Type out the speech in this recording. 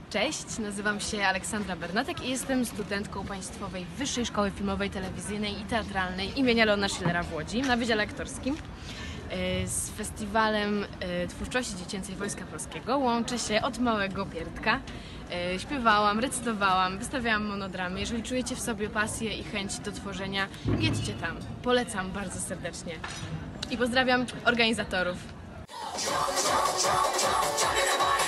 Cześć, nazywam się Aleksandra Bernatek i jestem studentką Państwowej Wyższej Szkoły Filmowej, Telewizyjnej i Teatralnej imienia Leona Schillera w Łodzi na Wydziale Aktorskim. Z Festiwalem Twórczości Dziecięcej Wojska Polskiego łączę się od małego pierdka. Śpiewałam, recytowałam, wystawiałam monodramy. Jeżeli czujecie w sobie pasję i chęć do tworzenia, jedźcie tam. Polecam bardzo serdecznie. I pozdrawiam organizatorów.